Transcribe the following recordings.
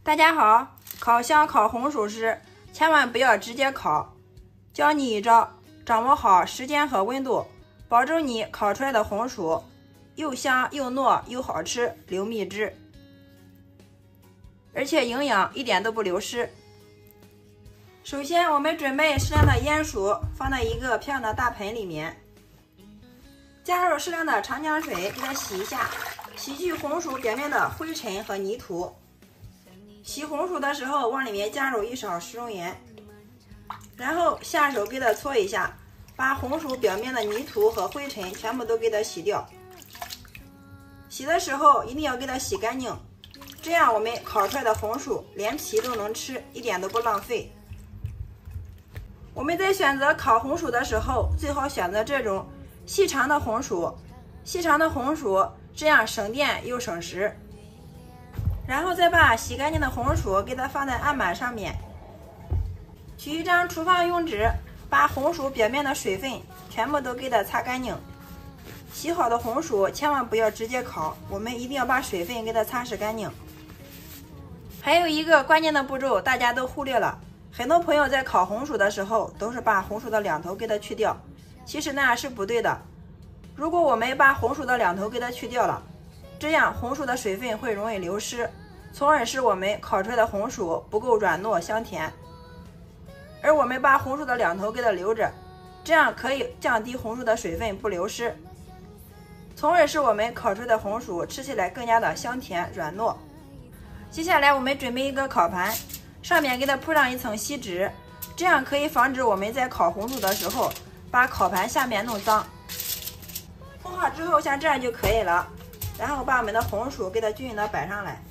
大家好，烤箱烤红薯时千万不要直接烤，教你一招，掌握好时间和温度，保证你烤出来的红薯又香又糯又好吃，流蜜汁，而且营养一点都不流失。首先，我们准备适量的鼹鼠，放在一个漂亮的大盆里面，加入适量的长江水，给它洗一下，洗去红薯表面的灰尘和泥土。洗红薯的时候，往里面加入1勺食用盐，然后下手给它搓一下，把红薯表面的泥土和灰尘全部都给它洗掉。洗的时候一定要给它洗干净，这样我们烤出来的红薯连皮都能吃，一点都不浪费。我们在选择烤红薯的时候，最好选择这种细长的红薯，这样省电又省时。然后再把洗干净的红薯给它放在案板上面，取一张厨房用纸，把红薯表面的水分全部都给它擦干净。洗好的红薯千万不要直接烤，我们一定要把水分给它擦拭干净。还有一个关键的步骤大家都忽略了，很多朋友在烤红薯的时候都是把红薯的两头给它去掉，其实那样是不对的。如果我们把红薯的两头给它去掉了，这样红薯的水分会容易流失，从而使我们烤出来的红薯不够软糯香甜。而我们把红薯的两头给它留着，这样可以降低红薯的水分不流失，从而使我们烤出来的红薯吃起来更加的香甜软糯。接下来我们准备一个烤盘，上面给它铺上一层锡纸，这样可以防止我们在烤红薯的时候把烤盘下面弄脏。铺好之后像这样就可以了，然后把我们的红薯给它均匀的摆上来。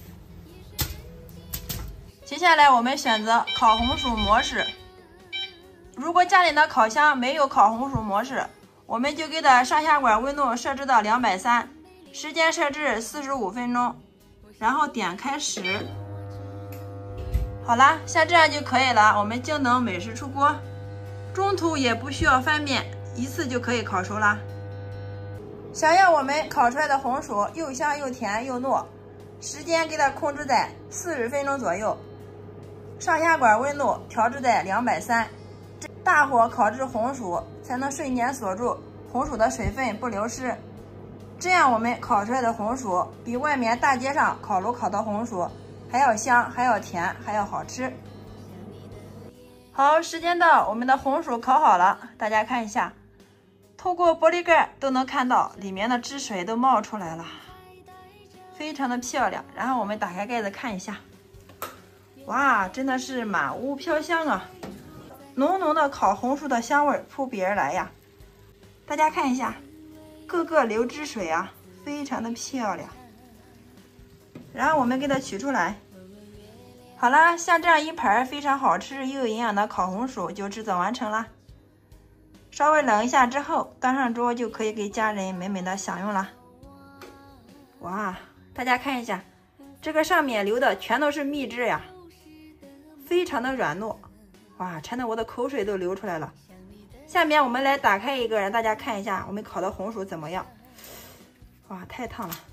接下来我们选择烤红薯模式，如果家里的烤箱没有烤红薯模式，我们就给它上下管温度设置到230，时间设置45分钟，然后点开始。好啦，像这样就可以了，我们静等美食出锅，中途也不需要翻面，一次就可以烤熟啦。想要我们烤出来的红薯又香又甜又糯，时间给它控制在40分钟左右，上下管温度调制在230，大火烤制红薯才能瞬间锁住红薯的水分不流失，这样我们烤出来的红薯比外面大街上烤炉烤的红薯还要香还要甜还要好吃。好，时间到，我们的红薯烤好了，大家看一下，透过玻璃盖都能看到里面的汁水都冒出来了，非常的漂亮。然后我们打开盖子看一下，哇，真的是满屋飘香啊，浓浓的烤红薯的香味扑鼻而来呀。大家看一下，个个流汁水啊，非常的漂亮。然后我们给它取出来，好啦，像这样一盘非常好吃又有营养的烤红薯就制作完成啦。稍微冷一下之后，端上桌就可以给家人美美的享用了。哇，大家看一下，这个上面流的全都是蜜汁呀，非常的软糯，哇，馋得我的口水都流出来了。下面我们来打开一个，让大家看一下我们烤的红薯怎么样。哇，太烫了，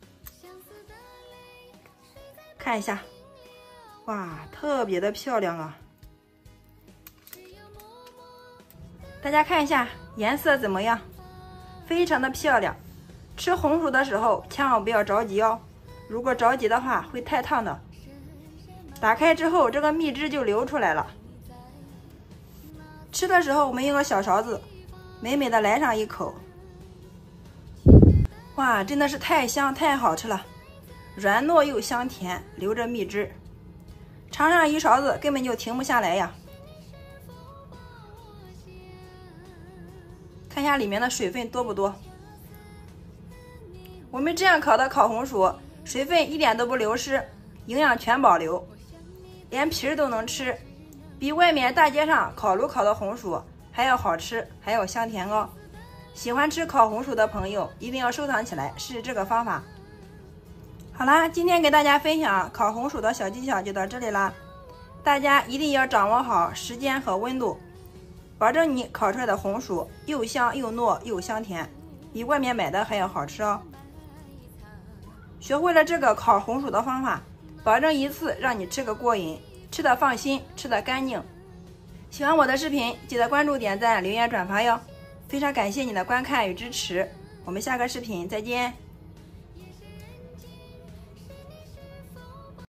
看一下，哇，特别的漂亮啊。大家看一下颜色怎么样，非常的漂亮。吃红薯的时候千万不要着急哦，如果着急的话会太烫的。打开之后这个蜜汁就流出来了，吃的时候我们用个小勺子美美的来上一口。哇，真的是太香太好吃了，软糯又香甜，流着蜜汁，尝上一勺子根本就停不下来呀。看一下里面的水分多不多，我们这样烤的烤红薯水分一点都不流失，营养全保留，连皮儿都能吃，比外面大街上烤炉烤的红薯还要好吃还要香甜哦。喜欢吃烤红薯的朋友一定要收藏起来，试试这个方法。好啦，今天给大家分享烤红薯的小技巧就到这里啦，大家一定要掌握好时间和温度，保证你烤出来的红薯又香又糯又香甜，比外面买的还要好吃哦。学会了这个烤红薯的方法， 保证一次让你吃个过瘾，吃的放心，吃的干净。喜欢我的视频，记得关注、点赞、留言、转发哟！非常感谢你的观看与支持，我们下个视频再见。